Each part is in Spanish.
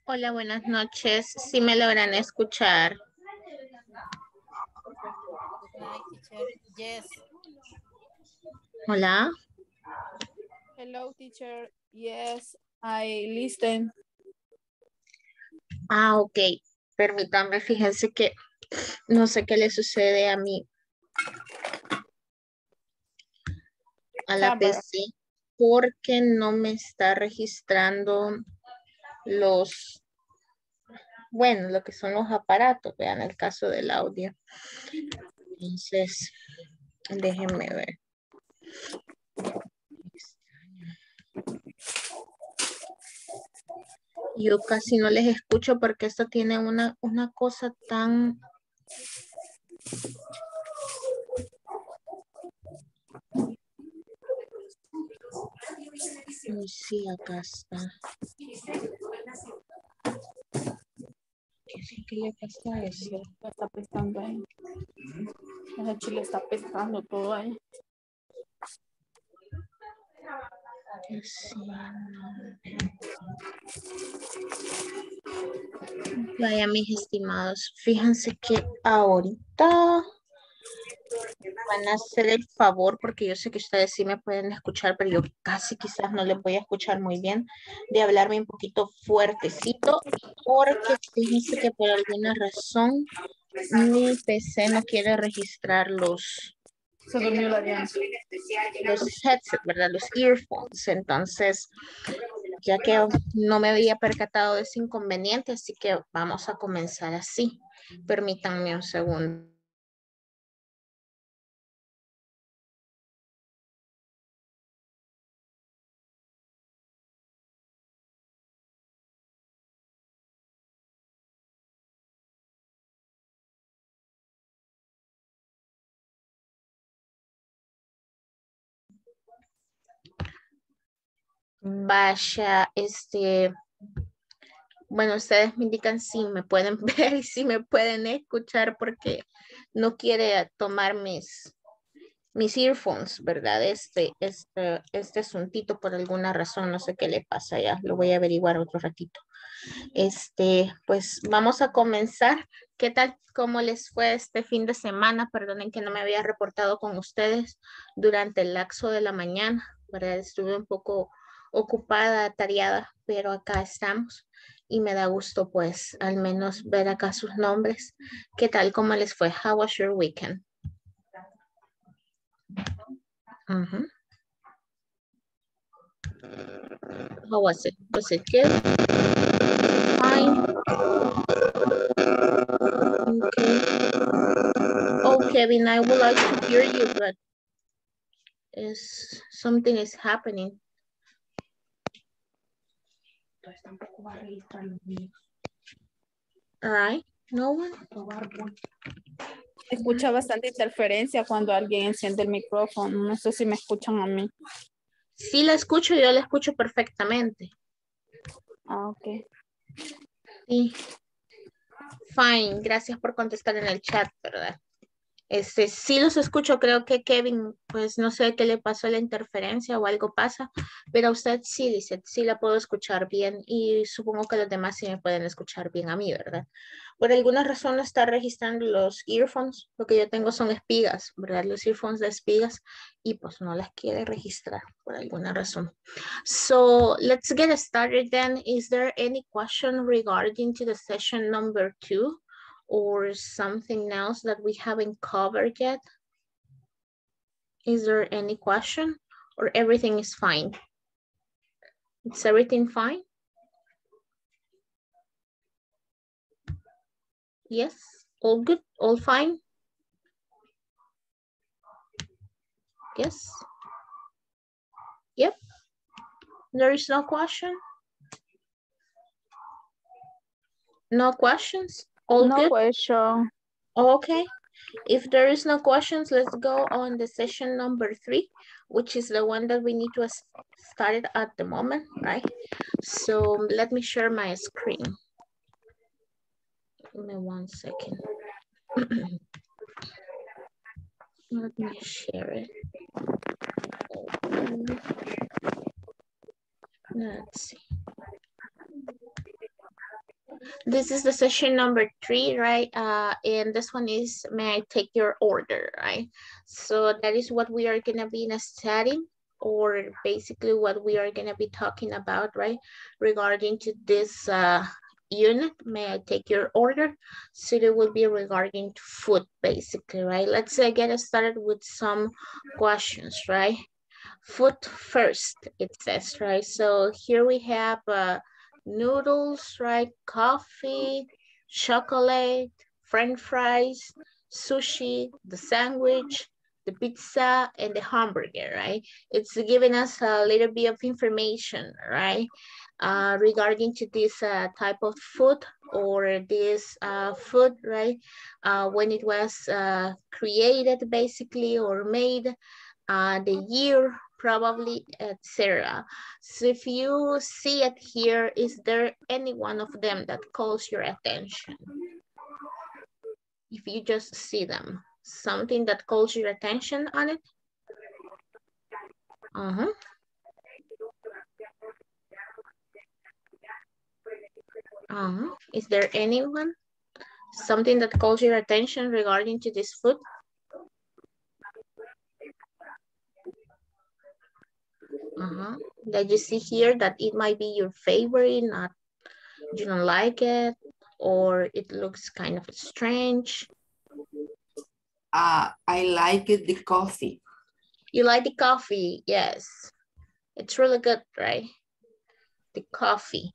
Hola, buenas noches. Si me logran escuchar. Good night, teacher. Yes. Hola. Hello, teacher. Yes, I listen. Ok. Permítame, fíjense que no sé qué le sucede a mí, a la Camera. PC, porque no me está registrando lo que son los aparatos, vean el caso del audio. Entonces, déjenme ver. Yo casi no les escucho porque esto tiene una cosa tan... Sí, acá está. ¿Qué le pasa a eso? Está pesando ahí. Ese chile está pesando todo ahí. Sí. Vaya, mis estimados, fíjense que ahorita van a hacer el favor, porque yo sé que ustedes sí me pueden escuchar, pero yo casi quizás no les voy a escuchar muy bien, de hablarme un poquito fuertecito, porque fíjense que por alguna razón mi PC no quiere registrar Se durmió la Diana. los headsets, ¿verdad? Los earphones. Entonces, ya que no me había percatado de ese inconveniente, así que vamos a comenzar así. Permítanme un segundo. Vaya, bueno, ustedes me indican si me pueden ver y si me pueden escuchar porque no quiere tomar mis earphones, ¿verdad? Este asuntito por alguna razón, no sé qué le pasa ya, lo voy a averiguar otro ratito. Pues vamos a comenzar. ¿Qué tal? ¿Cómo les fue este fin de semana? Perdonen que no me había reportado con ustedes durante el lapso de la mañana, ¿verdad? Estuve un poco ocupada, atareada, pero acá estamos y me da gusto pues al menos ver acá sus nombres. ¿Qué tal? ¿Cómo les fue? How was your weekend? Ujú. How was it? Was it good? Fine. Okay. Oh, Kevin, I would like to hear you, but something is happening. All right. No one? Escucha bastante interferencia cuando alguien enciende el micrófono. No sé si me escuchan a mí. Sí la escucho, yo la escucho perfectamente. Ah, ok. Sí. Fine, gracias por contestar en el chat, ¿verdad? Sí los escucho, creo que Kevin, pues no sé qué le pasó a la interferencia o algo pasa, pero a usted sí dice, sí la puedo escuchar bien y supongo que los demás sí me pueden escuchar bien a mí, ¿verdad? Por alguna razón no está registrando los earphones, lo que yo tengo son espigas, ¿verdad? Los earphones de espigas y pues no las quiere registrar por alguna razón. So let's get started then. Is there any question regarding to the session number 2? Or something else that we haven't covered yet? Is there any question or everything is fine? Is everything fine? Yes, all good, all fine? Yes? Yep, there is no question? No questions? All No good? question. Okay. If there is no questions, let's go on the session number 3, which is the one that we need to start it at the moment, right? So let me share my screen. Give me 1 second. Let me share it. Let's see. This is the session number 3, right? And this one is, may I take your order, right? So that is what we are gonna be studying, or basically what we are gonna be talking about, right? Regarding to this unit, may I take your order? So it will be regarding to food, basically, right? Let's get started with some questions, right? Food first, it says, right? So here we have noodles, right? Coffee, chocolate, French fries, sushi, the sandwich, the pizza, and the hamburger, right? It's giving us a little bit of information, right? Regarding to this type of food or this food, right? When it was created basically or made, the year probably, etc. So if you see it here, is there any one of them that calls your attention? If you just see them, something that calls your attention on it? Is there anyone? Something that calls your attention regarding to this food? That you see here that it might be your favorite, not you don't like it, or it looks kind of strange. I like the coffee. You like the coffee? Yes. It's really good, right? The coffee.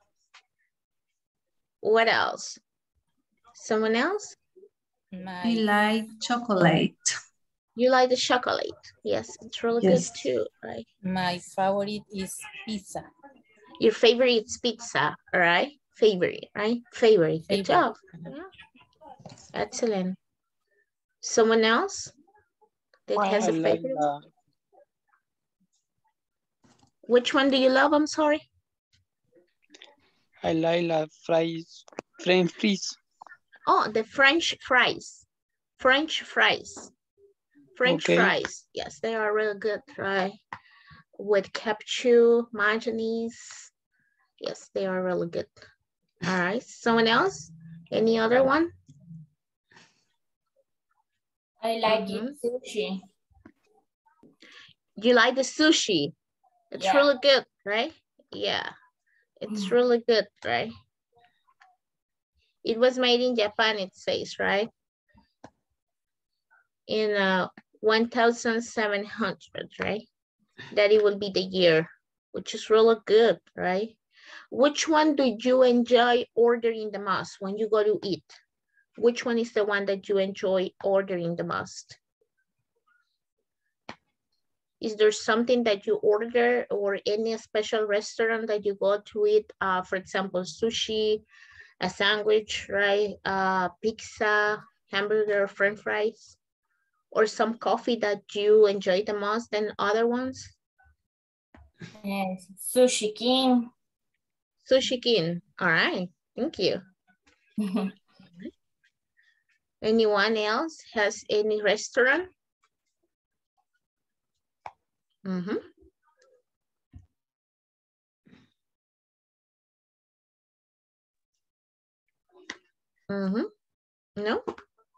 What else? Someone else? I like chocolate. You like the chocolate? Yes, it's really good too, right? My favorite is pizza. Your favorite is pizza, right? Favorite, right? Favorite. Good job. Yeah. Excellent. Someone else that has a favorite? Which one do you love? I'm sorry. I like fries, French fries. Oh, the French fries. French fries. French fries. Yes, they are really good, right? With ketchup, mayonnaise. Yes, they are really good. All right. Someone else? Any other one? I like sushi. You like the sushi? It's really good, right? Yeah. It's really good, right? It was made in Japan, it says, right? In 1700, right? That it will be the year, which is really good, right? Which one do you enjoy ordering the most when you go to eat? Which one is the one that you enjoy ordering the most? Is there something that you order or any special restaurant that you go to eat? For example, sushi, a sandwich, right? Pizza, hamburger, French fries, or some coffee that you enjoy the most than other ones? Yes, Sushi King. Sushi King. All right. Thank you. Anyone else has any restaurant? No?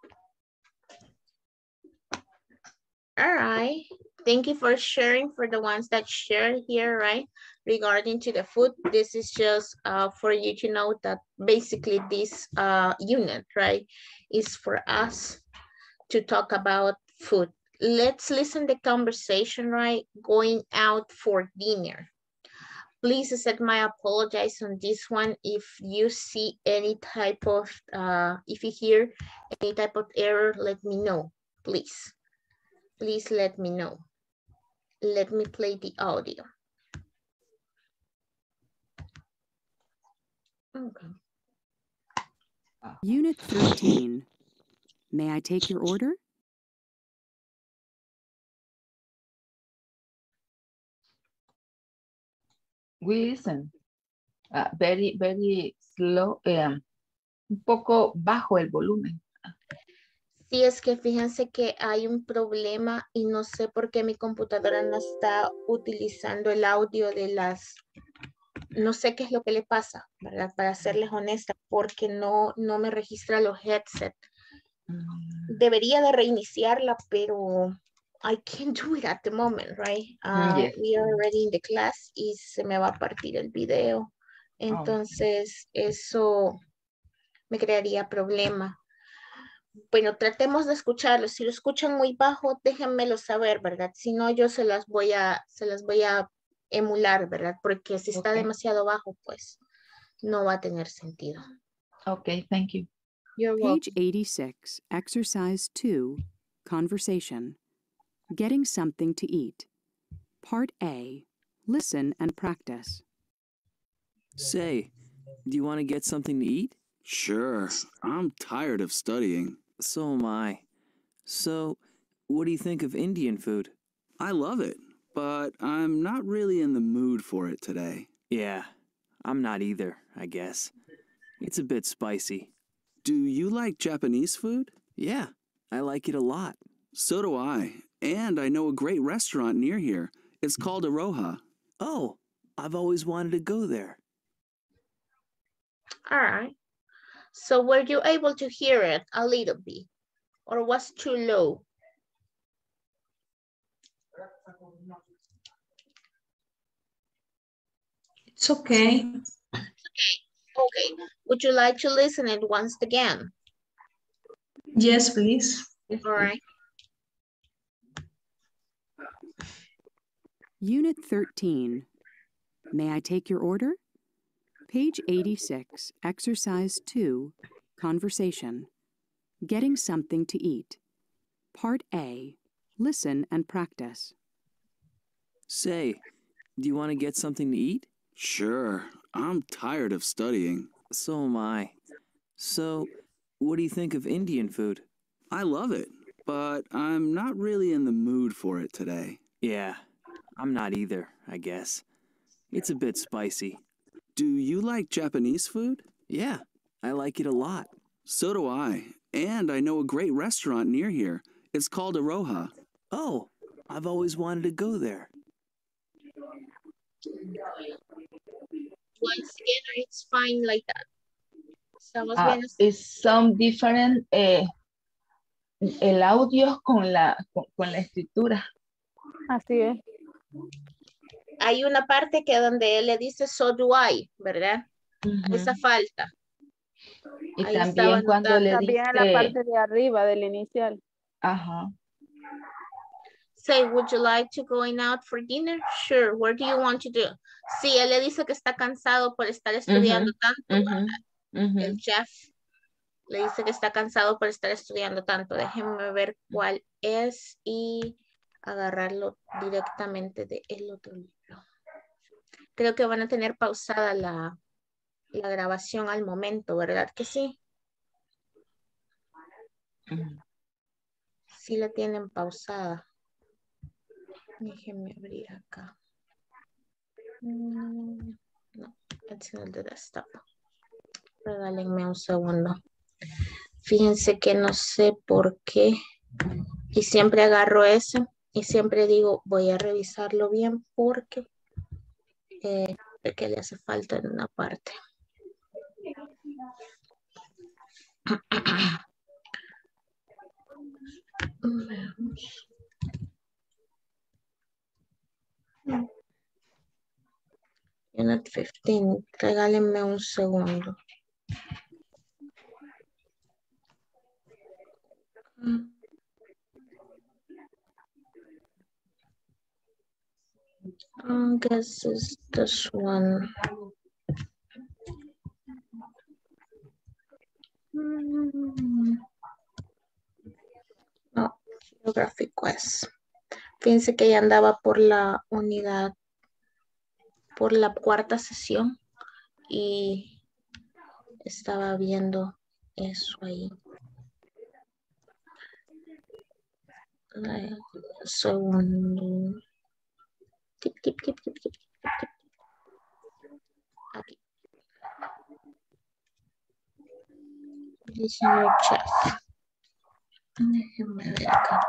All right. Thank you for sharing, for the ones that share here, right? Regarding to the food, this is just for you to know that basically this unit, right, is for us to talk about food. Let's listen to the conversation, right? Going out for dinner. Please accept my apologize on this one. If you see any type of, if you hear any type of error, let me know, please. Please let me know. Let me play the audio. Okay. Unit 13. May I take your order? We listen. Very slow. Un poco bajo el volumen. Sí, es que fíjense que hay un problema y no sé por qué mi computadora no está utilizando el audio de no sé qué es lo que le pasa, ¿verdad? Para serles honesta, porque no me registra los headset. Debería de reiniciarla, pero I can't do it at the moment, right? Yes. We are already in the class y se me va a partir el video. Entonces, eso me crearía problema. Bueno, tratemos de escucharlo. Si lo escuchan muy bajo, déjenmelo saber, ¿verdad? Si no, yo se las voy a emular, ¿verdad? Porque si está demasiado bajo, pues no va a tener sentido. Okay, thank you. You're welcome. Page 86, Exercise 2, Conversation. Getting something to eat. Part A, listen and practice. Say, do you want to get something to eat? Sure. I'm tired of studying. So am I. So, what do you think of Indian food? I love it, but I'm not really in the mood for it today. Yeah, I'm not either, I guess. It's a bit spicy. Do you like Japanese food? Yeah, I like it a lot. So do I. And I know a great restaurant near here. It's called Aroha. Oh, I've always wanted to go there. All right. So were you able to hear it a little bit? Or was too low? It's okay. Okay. Would you like to listen it once again? Yes, please. All right. Unit 13. May I take your order? Page 86, Exercise 2, Conversation. Getting something to eat. Part A, listen and practice. Say, do you want to get something to eat? Sure. I'm tired of studying. So am I. So, what do you think of Indian food? I love it, but I'm not really in the mood for it today. Yeah, I'm not either, I guess. It's a bit spicy. Do you like Japanese food? Yeah, I like it a lot. So do I. And I know a great restaurant near here. It's called Aroha. Oh, I've always wanted to go there. Once again, it's fine like that. It's some different el audio con la escritura. Así es. Hay una parte que donde él le dice so do I, ¿verdad? Esa falta. Y ahí también cuando le También dice... en la parte de arriba del inicial. Ajá. Say, would you like to going out for dinner? Sure. Where do you want to do? Sí, él le dice que está cansado por estar estudiando tanto. El chef le dice que está cansado por estar estudiando tanto. Déjenme ver cuál es y agarrarlo directamente de el otro libro. Creo que van a tener pausada la grabación al momento, ¿verdad que sí? Sí la tienen pausada. Déjenme abrir acá. No, it's not the desktop. Regálenme un segundo. Fíjense que no sé por qué. Y siempre agarro ese. Y siempre digo, voy a revisarlo bien porque le hace falta en una parte. Unit 15, regálenme un segundo. I guess it's this one. No, Geographic Quest. Fíjense que ya andaba por la unidad, por la cuarta sesión y estaba viendo eso ahí. Segundo. Tip. Aquí. Listener chef. Déjenme ver acá.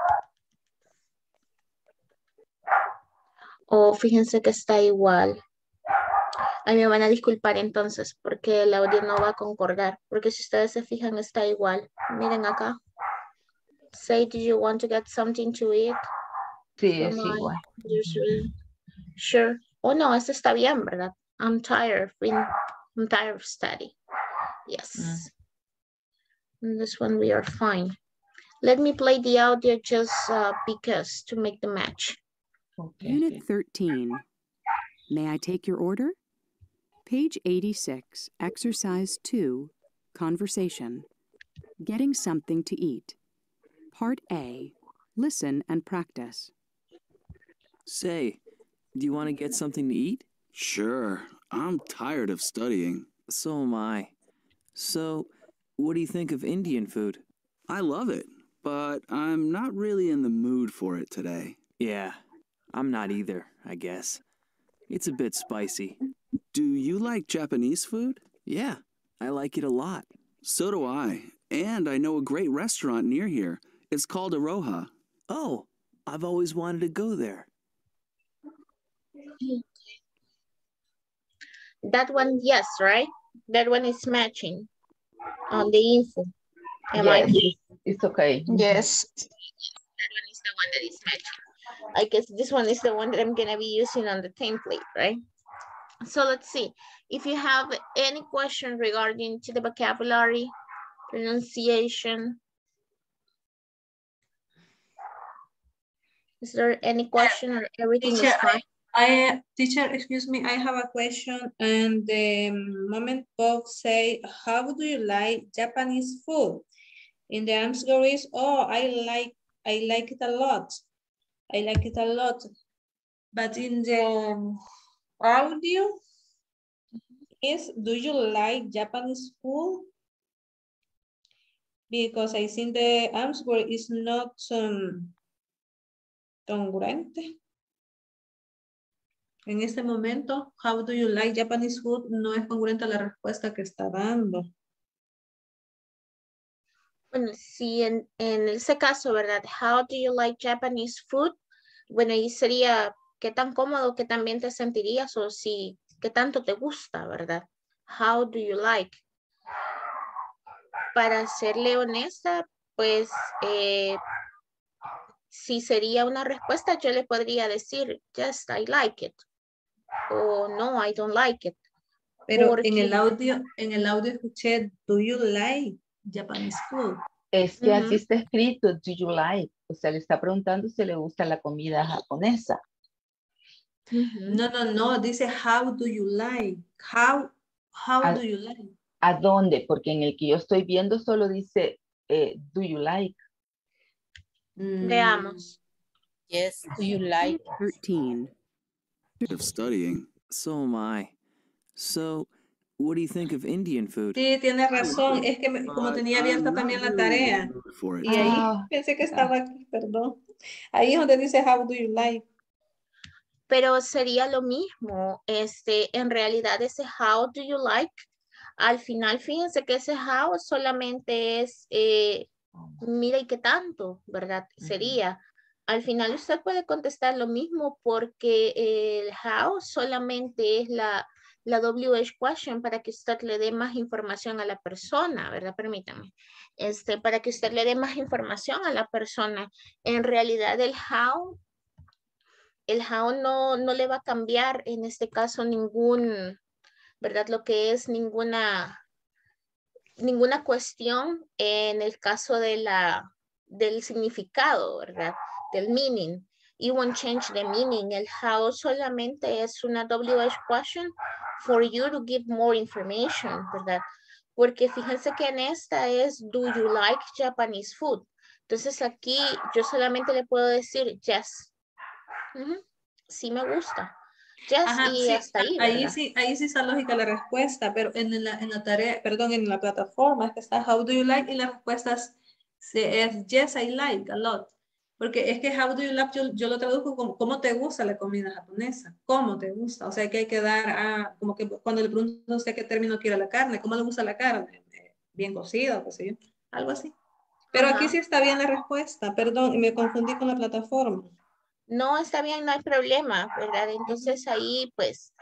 Fíjense que está igual. Ahí me van a disculpar entonces porque el audio no va a concordar. Porque si ustedes se fijan está igual. Miren acá. Say, do you want to get something to eat? Sí, es Am I igual. usually sure? Oh no, este está bien, ¿verdad? I'm tired of study. Yes. And this one we are fine. Let me play the audio just because to make the match. Okay. Unit 13. May I take your order? Page 86, Exercise 2, Conversation. Getting something to eat. Part A. Listen and practice. Say, do you want to get something to eat? Sure. I'm tired of studying. So am I. So, what do you think of Indian food? I love it, but I'm not really in the mood for it today. Yeah, I'm not either, I guess. It's a bit spicy. Do you like Japanese food? Yeah, I like it a lot. So do I. And I know a great restaurant near here. It's called Aroha. Oh, I've always wanted to go there. That one, yes, right? That one is matching on the info. Yes, it's okay. Yes. That one is the one that is matching. I guess this one is the one that I'm gonna be using on the template, right? So let's see. If you have any question regarding to the vocabulary, pronunciation, is there any question or everything is fine? Teacher, excuse me, I have a question. And the moment Bob say, how do you like Japanese food? In the answer is, oh, I like it a lot. I like it a lot. But in the audio is, do you like Japanese food? Because I think the answer is not congruente. En este momento, how do you like Japanese food? No es congruente a la respuesta que está dando. Bueno, sí, en ese caso, ¿verdad? How do you like Japanese food? Bueno, ahí sería qué tan cómodo, qué tan bien te sentirías o si, qué tanto te gusta, ¿verdad? How do you like? Para serle honesta, pues, si sería una respuesta, yo le podría decir, yes, I like it. O no, I don't like it. Pero Porque... en el audio escuché, do you like Japanese food? Es que así está escrito, do you like? O sea, le está preguntando si le gusta la comida japonesa. No, dice how do you like? How do you like? ¿A dónde? Porque en el que yo estoy viendo solo dice, do you like? Veamos. Yes, do you like? 13. Of studying. So am I. So, what do you think of Indian food? Sí, tiene razón. Es que como tenía abierta también la tarea. Y ahí pensé que estaba aquí, perdón. Ahí es donde dice how do you like. Pero sería lo mismo. En realidad ese how do you like, al final fíjense que ese how solamente es, mira y qué tanto, ¿verdad? Sería. Al final usted puede contestar lo mismo porque el how solamente es la WH question para que usted le dé más información a la persona, ¿verdad? Permítame. Para que usted le dé más información a la persona. En realidad el how no le va a cambiar en este caso ningún, ¿verdad? Lo que es ninguna cuestión en el caso de del significado, ¿verdad? Del meaning. You won't change the meaning. El how solamente es una WH question for you to give more information, ¿verdad? Porque fíjense que en esta es, do you like Japanese food? Entonces aquí yo solamente le puedo decir yes. Sí me gusta. Yes, Ajá, y sí, hasta ahí, ahí sí está lógica la respuesta, pero en la tarea, perdón, en la plataforma es que está how do you like y la respuesta es yes, I like a lot. Porque es que how do you like yo lo traduzco como ¿cómo te gusta la comida japonesa? ¿Cómo te gusta? O sea que hay que dar como que cuando le pregunto no sé qué término quiere la carne, ¿cómo le gusta la carne? Bien cocida, qué sé yo, algo así. Pero aquí sí está bien la respuesta, perdón, y me confundí con la plataforma. No, está bien, no hay problema, ¿verdad? Entonces ahí, pues,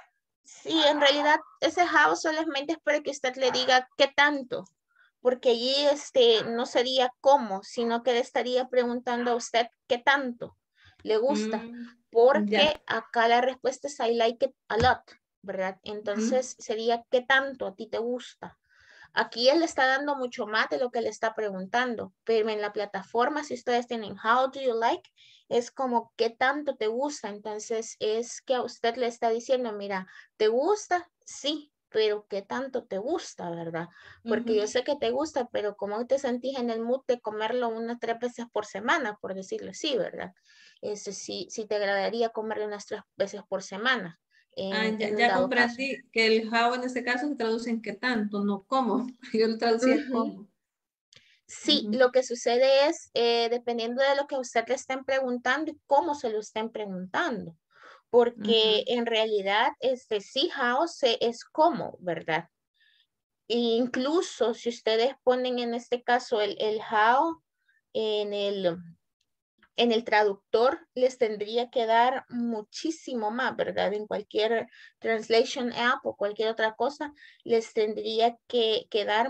Sí, en realidad ese how solamente es para que usted le diga qué tanto, porque allí no sería cómo, sino que le estaría preguntando a usted qué tanto le gusta, porque ya. acá la respuesta es I like it a lot, ¿verdad? Ujú. Entonces sería qué tanto a ti te gusta. Aquí él le está dando mucho más de lo que le está preguntando, pero en la plataforma, si ustedes tienen how do you like, es como qué tanto te gusta. Entonces es que a usted le está diciendo, mira, ¿te gusta? Sí, pero ¿qué tanto te gusta, verdad? Porque yo Ujú. sé que te gusta, pero ¿cómo te sentís en el mood de comerlo unas 3 veces por semana, por decirlo así, verdad? Sí, sí te agradaría comerlo unas 3 veces por semana. Ah, En un ya dado caso. comprendí que el how en este caso se traduce en qué tanto, no cómo. Yo lo traducía Ujú. cómo. Sí, Ujú. lo que sucede es, dependiendo de lo que a usted le estén preguntando y cómo se lo estén preguntando, porque Ujú. en realidad sí, how es cómo, ¿verdad? E incluso si ustedes ponen en este caso el how en el traductor, les tendría que dar muchísimo más, ¿verdad? En cualquier translation app o cualquier otra cosa, les tendría que dar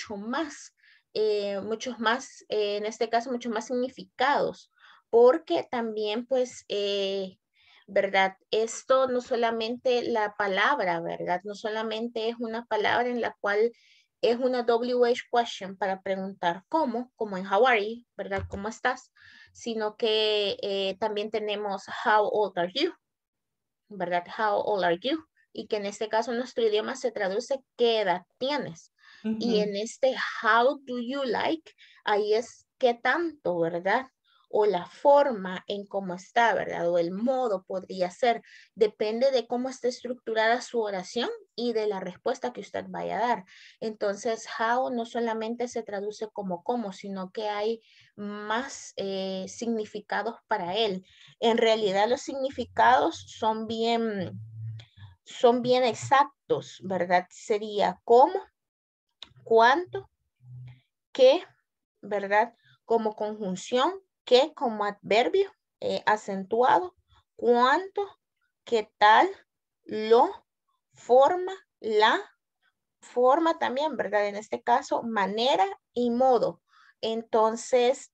muchos más, en este caso, muchos más significados, porque también, pues, ¿verdad? Esto no solamente la palabra, ¿verdad? No solamente es una palabra en la cual es una WH question para preguntar cómo, como en how are you, ¿verdad? ¿Cómo estás? Sino que también tenemos how old are you, ¿verdad? How old are you? Y que en este caso en nuestro idioma se traduce ¿qué edad tienes? Y en este how do you like, ahí es qué tanto, ¿verdad? O la forma en cómo está, ¿verdad? O el modo podría ser. Depende de cómo esté estructurada su oración y de la respuesta que usted vaya a dar. Entonces, how no solamente se traduce como cómo, sino que hay más significados para él. En realidad los significados son bien exactos, ¿verdad? Sería cómo, cuánto, qué, ¿verdad? Como conjunción, qué como adverbio acentuado, cuánto, qué tal, lo, forma, la, forma también, ¿verdad? En este caso, manera y modo. Entonces,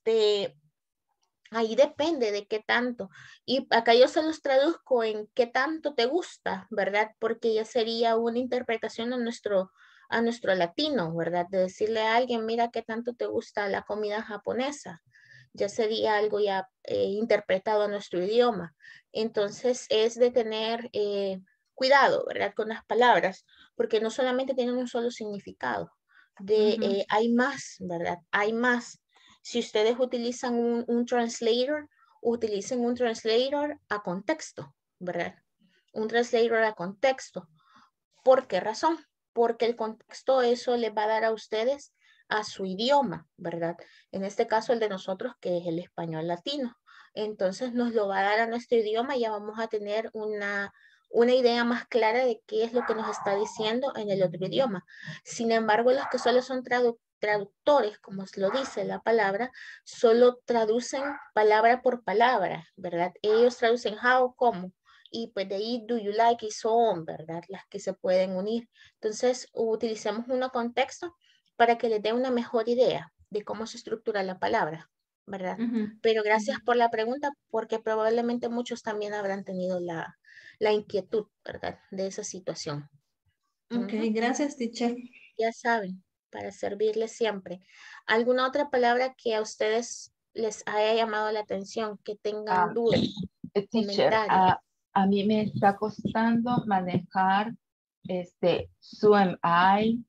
ahí depende de qué tanto. Y acá yo se los traduzco en qué tanto te gusta, ¿verdad? Porque ya sería una interpretación a nuestro latino, ¿verdad? De decirle a alguien, mira qué tanto te gusta la comida japonesa. Ya sería algo ya interpretado a nuestro idioma. Entonces es de tener cuidado, ¿verdad? Con las palabras, porque no solamente tienen un solo significado. Hay más, ¿verdad? Hay más. Si ustedes utilizan un translator, utilicen un translator a contexto, ¿verdad? Un translator a contexto. ¿Por qué razón? Porque el contexto eso les va a dar a ustedes a su idioma, ¿verdad? En este caso el de nosotros que es el español latino. Entonces nos lo va a dar a nuestro idioma y ya vamos a tener una idea más clara de qué es lo que nos está diciendo en el otro idioma. Sin embargo, los que solo son traductores, como lo dice la palabra, solo traducen palabra por palabra, ¿verdad? Ellos traducen how, cómo, y pues de ahí do you like y so on, ¿verdad? Las que se pueden unir. Entonces, utilicemos un contexto para que les dé una mejor idea de cómo se estructura la palabra, ¿verdad? Pero gracias por la pregunta, porque probablemente muchos también habrán tenido la inquietud, ¿verdad? De esa situación. Ok, gracias, teacher. Ya saben, para servirles siempre. ¿Alguna otra palabra que a ustedes les haya llamado la atención, que tengan dudas, Teacher, comentarios? a mí me está costando manejar su am I,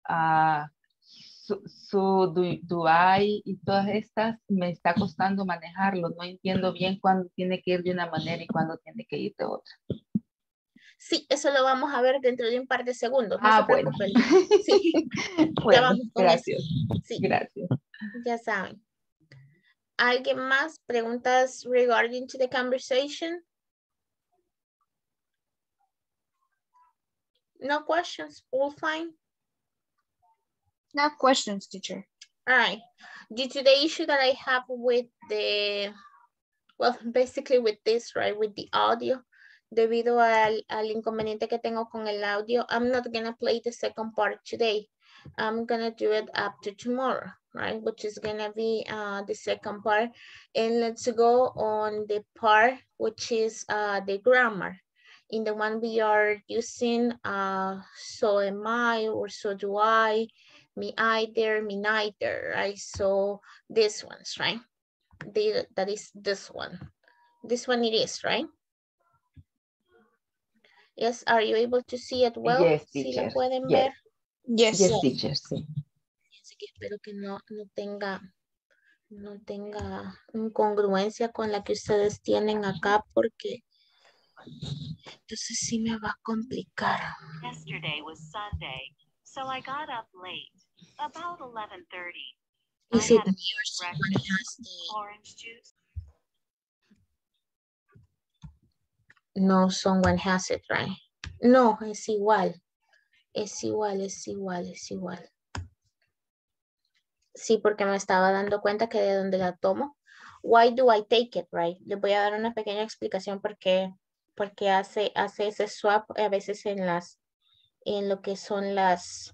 su do I y todas estas me está costando manejarlo. No entiendo bien cuándo tiene que ir de una manera y cuándo tiene que ir de otra. Sí, eso lo vamos a ver dentro de un par de segundos. No se Bueno. preocupen. Sí, Bueno, ya vamos con gracias. eso. Sí, Gracias. ya saben. ¿Alguien más? ¿Preguntas regarding to the conversation? No questions? All fine? No questions, teacher. All right. Due to the issue that I have with basically with this, right, with the audio, debido al inconveniente que tengo con el audio, I'm not gonna play the second part today. I'm gonna do it up to tomorrow, right? Which is gonna be the second part. And let's go on the part which is the grammar. In the one we are using so am I or so do I, me either, me neither, right? So this one's right. That is this one. This one it is, right? Yes, are you able to see it well? Yes, ¿Sí la teacher. pueden Yes. ver? Yes. Yes, teacher, sí. Así que espero que no tenga incongruencia con la que ustedes tienen acá porque entonces sí me va a complicar. Yesterday was Sunday, so I got up late, about 11:30. Is it me or someone has the... Orange juice. No, someone has it, right? No, es igual. Es igual, es igual, es igual. Sí, porque me estaba dando cuenta que de donde la tomo. Why do I take it, right? Les voy a dar una pequeña explicación porque hace ese swap a veces en lo que son las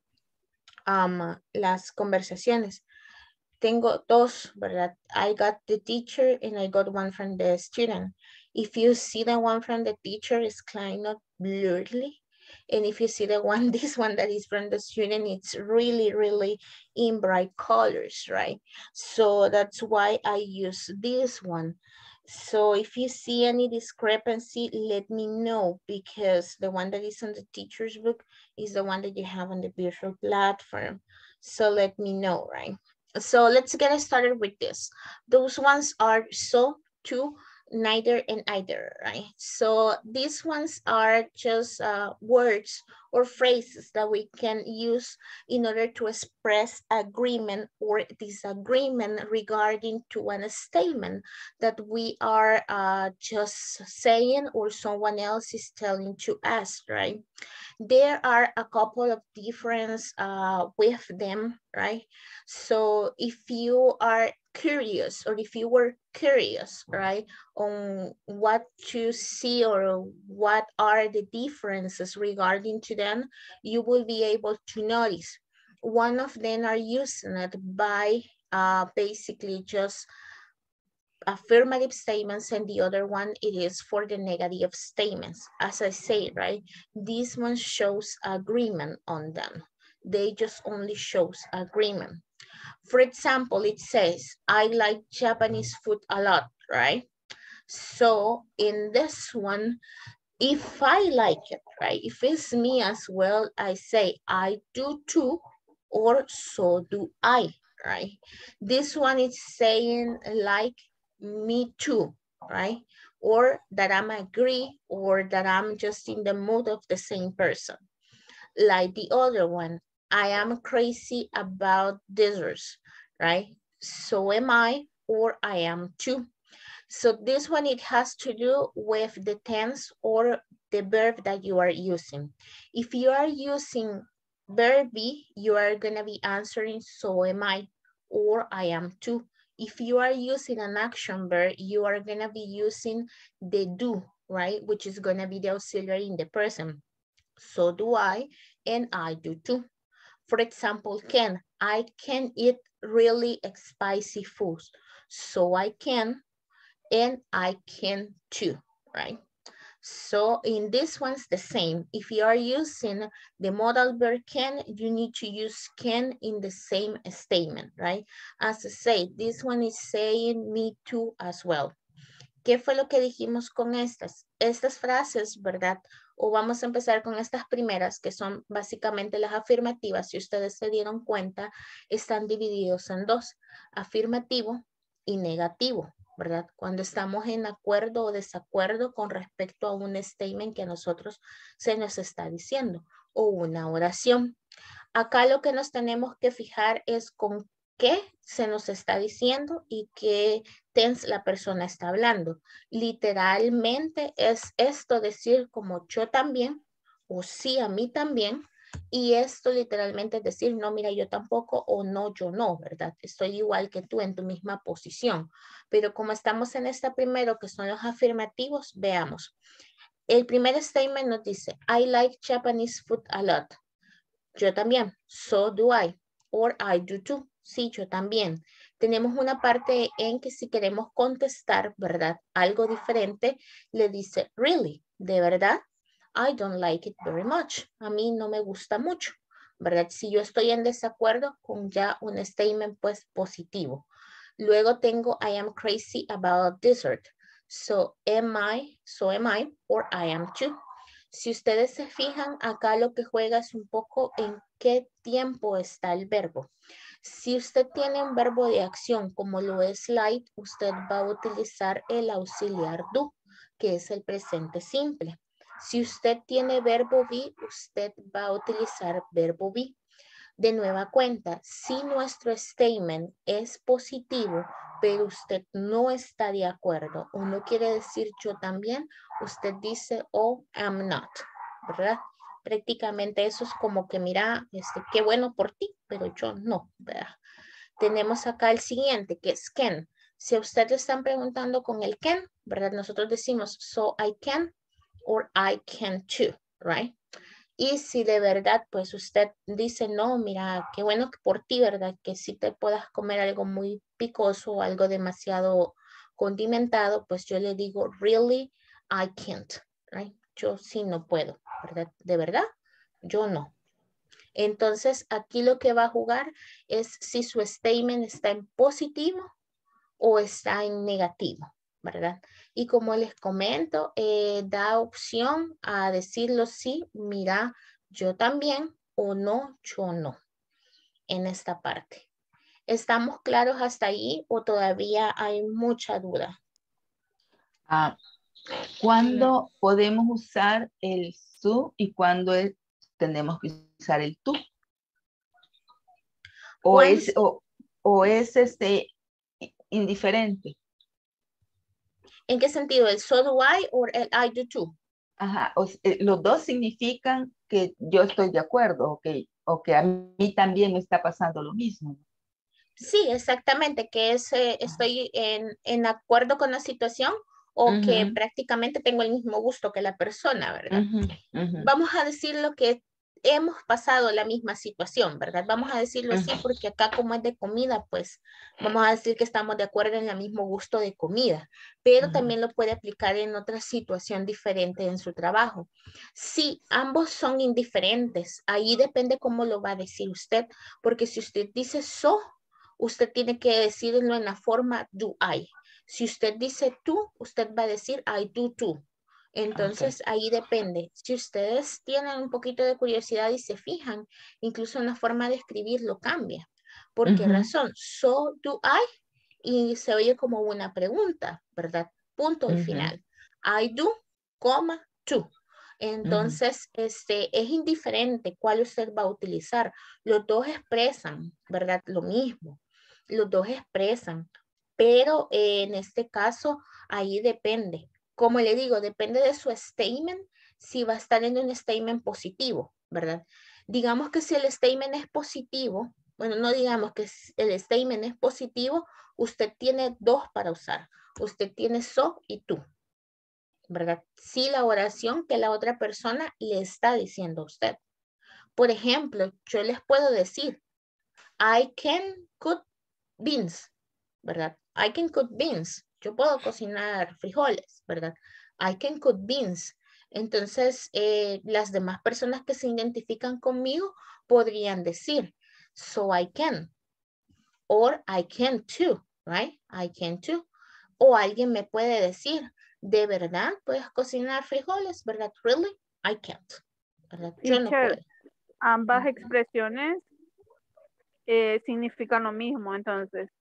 conversaciones. Tengo dos, ¿verdad? I got the teacher and I got one from the student. If you see the one from the teacher, it's kind of blurry. And if you see the one, this one that is from the student, it's really, really in bright colors, right? So that's why I use this one. So if you see any discrepancy, let me know because the one that is on the teacher's book is the one that you have on the virtual platform. So let me know, right? So let's get started with this. Those ones are so, to, neither, and either, right? So these ones are just words or phrases that we can use in order to express agreement or disagreement regarding to one statement that we are just saying or someone else is telling to us, right? There are a couple of differences with them, right? So if you are curious or if you were curious, right, on what to see or what are the differences regarding to them, you will be able to notice. One of them are using it by basically just affirmative statements and the other one it is for the negative statements. As I say, right, this one shows agreement on them. They just only shows agreement. For example, it says, I like Japanese food a lot, right? So in this one, if I like it, right? If it's me as well, I say, I do too, or so do I, right? This one is saying like, me too, right? Or that I'm agree, or that I'm just in the mood of the same person. Like the other one, I am crazy about desserts, right? So am I, or I am too. So this one, it has to do with the tense or the verb that you are using. If you are using verb be, you are gonna be answering so am I, or I am too. If you are using an action verb, you are gonna be using the do, right? Which is gonna be the auxiliary in the present. So do I, and I do too. For example, I can eat really spicy foods. So I can, and I can too, right? So in this one's the same. If you are using the modal verb can, you need to use can in the same statement, right? As I say, this one is saying me too as well. ¿Qué fue lo que dijimos con estas? Estas frases, ¿verdad? O vamos a empezar con estas primeras, que son básicamente las afirmativas. Si ustedes se dieron cuenta, están divididos en dos, afirmativo y negativo, ¿verdad? Cuando estamos en acuerdo o desacuerdo con respecto a un statement que a nosotros se nos está diciendo, o una oración. Acá lo que nos tenemos que fijar es con qué se nos está diciendo y qué tense la persona está hablando. Literalmente es esto decir como yo también o sí a mí también, y esto literalmente es decir no, mira, yo tampoco, o no, yo no, ¿verdad? Estoy igual que tú en tu misma posición. Pero como estamos en esta primero que son los afirmativos, veamos. El primer statement nos dice, I like Japanese food a lot. Yo también. So do I. Or I do too. Sí, yo también. Tenemos una parte en que si queremos contestar, ¿verdad? Algo diferente, le dice, really, ¿de verdad? I don't like it very much. A mí no me gusta mucho, ¿verdad? Si yo estoy en desacuerdo con ya un statement, pues, positivo. Luego tengo, I am crazy about dessert. So am I, or I am too. Si ustedes se fijan, acá lo que juega es un poco en qué tiempo está el verbo. Si usted tiene un verbo de acción como lo es like, usted va a utilizar el auxiliar do, que es el presente simple. Si usted tiene verbo be, usted va a utilizar verbo be. De nueva cuenta, si nuestro statement es positivo, pero usted no está de acuerdo o no quiere decir yo también, usted dice oh, I'm not, ¿verdad? Prácticamente eso es como que mira, qué bueno por ti, pero yo no, ¿verdad? Tenemos acá el siguiente, que es can. Si a usted le están preguntando con el can, ¿verdad? Nosotros decimos so I can or I can too, right? Y si de verdad, pues usted dice, no, mira, qué bueno que por ti, ¿verdad? Que si te puedas comer algo muy picoso o algo demasiado condimentado, pues yo le digo, really, I can't, right? Yo sí no puedo, ¿verdad? De verdad, yo no. Entonces, aquí lo que va a jugar es si su statement está en positivo o está en negativo, ¿verdad? Y como les comento, da opción a decirlo sí, mira, yo también, o no, yo no, en esta parte. ¿Estamos claros hasta ahí o todavía hay mucha duda? ¿Cuándo podemos usar el su y cuándo tenemos que usar el tú? ¿O es indiferente? ¿En qué sentido? ¿El so do I o el I do too? Ajá, los dos significan que yo estoy de acuerdo, o que a mí también me está pasando lo mismo. Sí, exactamente, que estoy en acuerdo con la situación o que prácticamente tengo el mismo gusto que la persona, ¿verdad? Vamos a decir lo que hemos pasado la misma situación, ¿verdad? Vamos a decirlo así porque acá como es de comida, pues vamos a decir que estamos de acuerdo en el mismo gusto de comida, pero también lo puede aplicar en otra situación diferente en su trabajo. Si ambos son indiferentes, ahí depende cómo lo va a decir usted, porque si usted dice so, usted tiene que decirlo en la forma do I. Si usted dice tú, usted va a decir I do too. Entonces, ahí depende. Si ustedes tienen un poquito de curiosidad y se fijan, incluso en la forma de escribirlo cambia. ¿Por qué razón? So do I y se oye como una pregunta, ¿verdad? Punto y final. I do, coma, to. Entonces, es indiferente cuál usted va a utilizar. Los dos expresan, ¿verdad? Lo mismo. Los dos expresan, pero en este caso, ahí depende. Como le digo, depende de su statement, si va a estar en un statement positivo, ¿verdad? Digamos que si el statement es positivo, bueno, no digamos que el statement es positivo, usted tiene dos para usar. Usted tiene so y tú, ¿verdad? Si la oración que la otra persona le está diciendo a usted. Por ejemplo, yo les puedo decir, I can cook beans, ¿verdad? I can cook beans. Yo puedo cocinar frijoles, ¿verdad? I can cook beans. Entonces, las demás personas que se identifican conmigo podrían decir, so I can. Or I can too, right? I can too. O alguien me puede decir, ¿de verdad puedes cocinar frijoles? ¿Verdad? Really? I can't. ¿Verdad? Yo no puedo. Ambas expresiones significan lo mismo, entonces.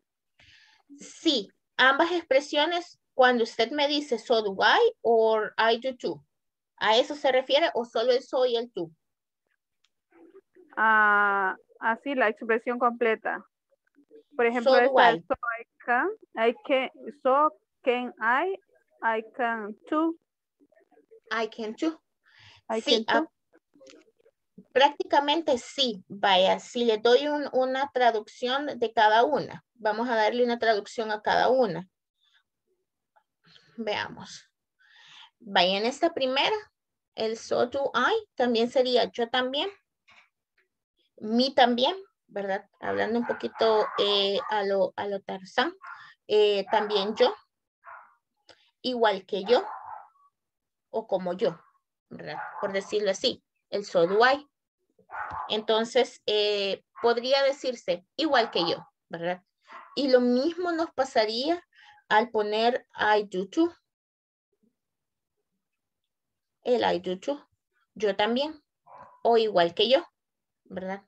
Sí, ambas expresiones, cuando usted me dice so do I or I do too, ¿a eso se refiere o solo el so y el tú? Así, la expresión completa. Por ejemplo, So do I. So I can, so can I can too. I can too. I sí, can too. Prácticamente sí. Vaya, si le doy una traducción de cada una, vamos a darle una traducción a cada una. Veamos. Vaya, en esta primera, el so do I también sería yo también, me también, ¿verdad? Hablando un poquito a lo Tarzán, también yo, igual que yo, o como yo, ¿verdad? Por decirlo así, el so do I. Entonces, podría decirse igual que yo, ¿verdad? Y lo mismo nos pasaría al poner I do too. El I do too. Yo también. O igual que yo, ¿verdad?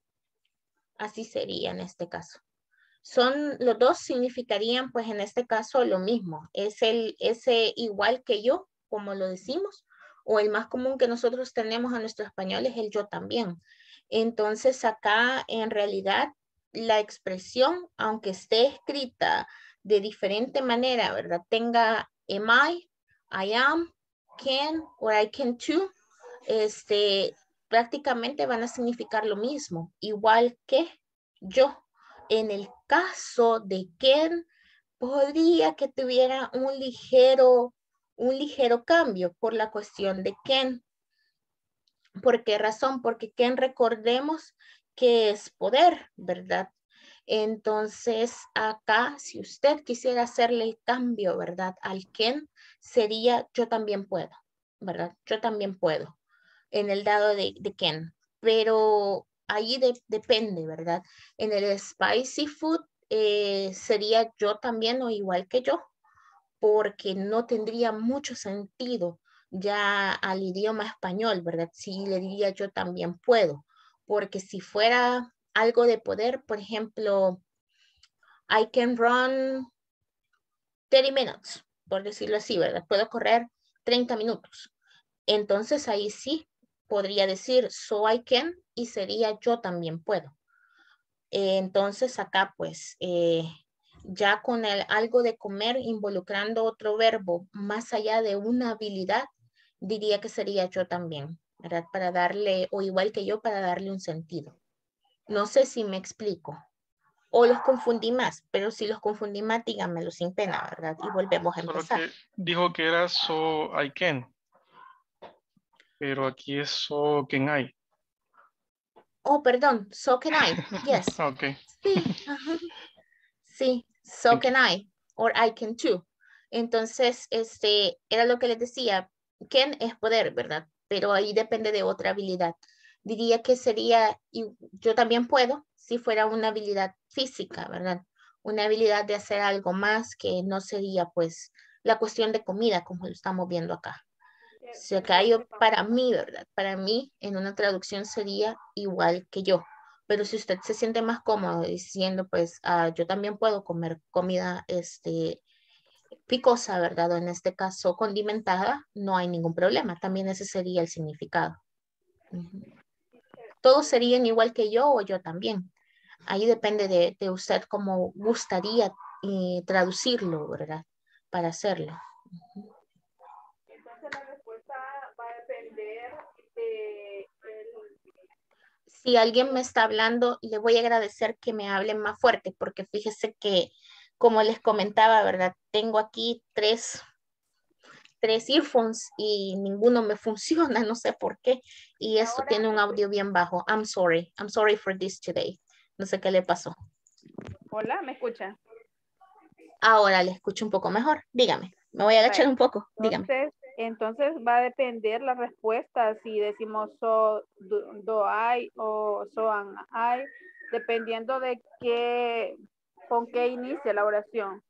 Así sería en este caso. Los dos significarían, pues en este caso, lo mismo. Es ese igual que yo, como lo decimos, o el más común que nosotros tenemos a nuestro español es el yo también. Entonces acá en realidad la expresión, aunque esté escrita de diferente manera, ¿verdad? Tenga am I am, can, or I can too, prácticamente van a significar lo mismo, igual que yo. En el caso de Ken, podría que tuviera un ligero cambio por la cuestión de Ken. ¿Por qué razón? Porque Ken, recordemos que es poder, ¿verdad? Entonces, acá, si usted quisiera hacerle el cambio, ¿verdad? Al Ken, sería yo también puedo, ¿verdad? Yo también puedo, en el dado de Ken. Pero ahí depende, ¿verdad? En el spicy food sería yo también o igual que yo, porque no tendría mucho sentido ya al idioma español, ¿verdad? Sí, le diría yo también puedo, porque si fuera algo de poder, por ejemplo, I can run 30 minutes, por decirlo así, ¿verdad? Puedo correr 30 minutos. Entonces ahí sí podría decir so I can y sería yo también puedo. Entonces acá pues ya con el algo de comer involucrando otro verbo más allá de una habilidad, diría que sería yo también, ¿verdad? Para darle, o igual que yo, para darle un sentido. No sé si me explico. O los confundí más, pero si los confundí más, díganmelo sin pena, ¿verdad? Y volvemos a Solo empezar. que dijo que era so I can, pero aquí es so can I. Oh, perdón, so can I, yes. Ok. Sí, ajá. Sí, so can I, or I can too. Entonces, era lo que les decía, can es poder, ¿verdad? Pero ahí depende de otra habilidad. Diría que sería, y yo también puedo, si fuera una habilidad física, ¿verdad? Una habilidad de hacer algo más que no sería, pues, la cuestión de comida, como lo estamos viendo acá. O sea, que yo, para mí, ¿verdad? Para mí, en una traducción sería igual que yo. Pero si usted se siente más cómodo diciendo, pues, yo también puedo comer comida, picosa, ¿verdad? O en este caso, condimentada, no hay ningún problema. También ese sería el significado. Ujú. Todos serían igual que yo o yo también. Ahí depende de usted cómo gustaría traducirlo, ¿verdad? Para hacerlo. Ujú. Entonces la respuesta va a depender de Si alguien me está hablando, le voy a agradecer que me hablen más fuerte, porque fíjese que, como les comentaba, ¿verdad? Tengo aquí tres earphones y ninguno me funciona, no sé por qué. Y esto tiene un audio bien bajo. I'm sorry for this today. No sé qué le pasó. Hola, ¿me escucha? Ahora le escucho un poco mejor. Dígame, me voy a agachar un poco. Dígame. Entonces va a depender la respuesta si decimos so do I o so am I, dependiendo de con qué inicia la oración.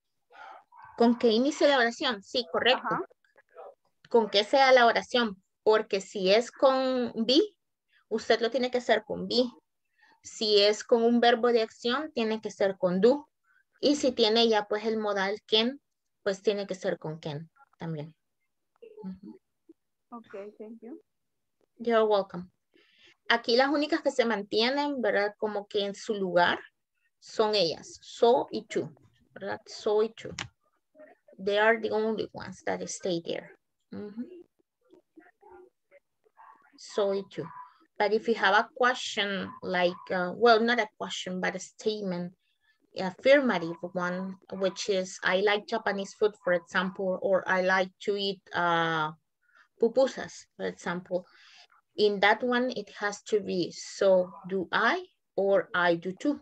¿Con qué inicia la oración? Sí, correcto. Ajá. Con qué sea la oración, porque si es con be, usted lo tiene que hacer con be. Si es con un verbo de acción, tiene que ser con do. Y si tiene ya pues el modal can, pues tiene que ser con can también. Ok, thank you. You're welcome. Aquí las únicas que se mantienen, ¿verdad? Como que en su lugar son ellas, so y to, ¿verdad? So y to. They are the only ones that stay there. So y to. But if you have a question like, well, not a question, but a statement, affirmative one, which is I like Japanese food, for example, or I like to eat pupusas, for example. In that one, it has to be so do I or I do too.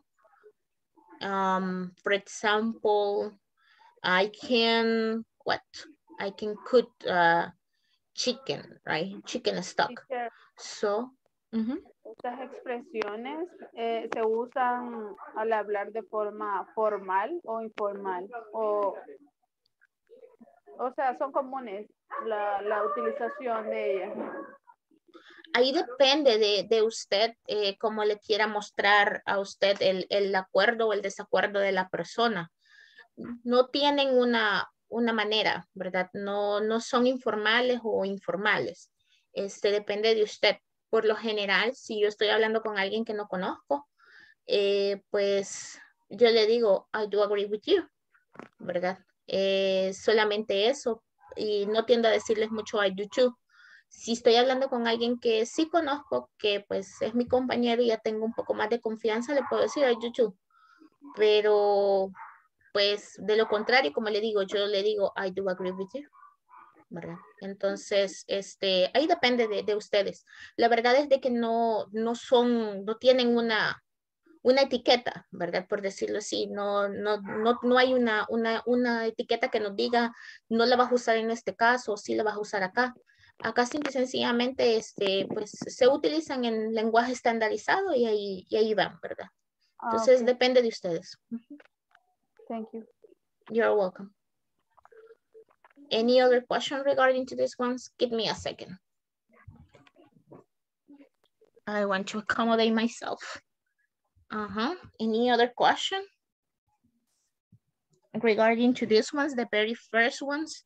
For example, I can cook chicken, right? Chicken stock. Teacher, So, estas expresiones se usan al hablar de forma formal o informal, o sea, son comunes la utilización de ellas. Ahí depende de usted, cómo le quiera mostrar a usted el acuerdo o el desacuerdo de la persona. No tienen una manera, ¿verdad? No son informales o informales. Depende de usted. Por lo general, si yo estoy hablando con alguien que no conozco, pues yo le digo, I do agree with you, ¿verdad? Solamente eso. Y no tiendo a decirles mucho I do too. Si estoy hablando con alguien que sí conozco, que pues es mi compañero y ya tengo un poco más de confianza, le puedo decir I do too. Pero pues de lo contrario, como le digo, yo le digo I do agree with you, ¿verdad? Entonces, ahí depende de ustedes. La verdad es de que no tienen una etiqueta, ¿verdad? Por decirlo así, no hay una etiqueta que nos diga no la vas a usar en este caso o sí la vas a usar acá. Acá simple y sencillamente pues se utilizan en lenguaje estandarizado y ahí van, ¿verdad? Entonces Okay. depende de ustedes. Thank you. You're welcome. Any other question regarding to these ones? Give me a second. I want to accommodate myself. Any other question regarding to these ones, the very first ones?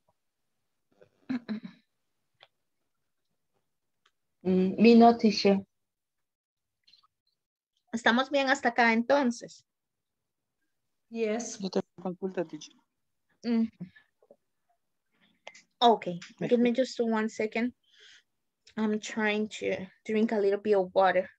Me no, teacher. ¿Estamos bien hasta acá entonces? Yes. Yo tengo consulta, teacher. Okay, give me just 1 second. I'm trying to drink a little bit of water.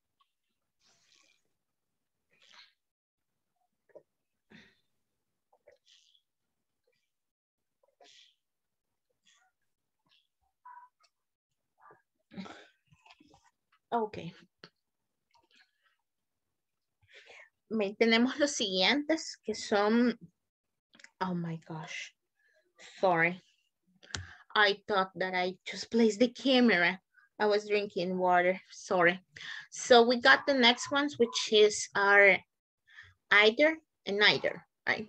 Okay. Tenemos los siguientes que son, oh my gosh, sorry. I thought that I just placed the camera. I was drinking water, sorry. So we got the next ones, which is our either and neither, right?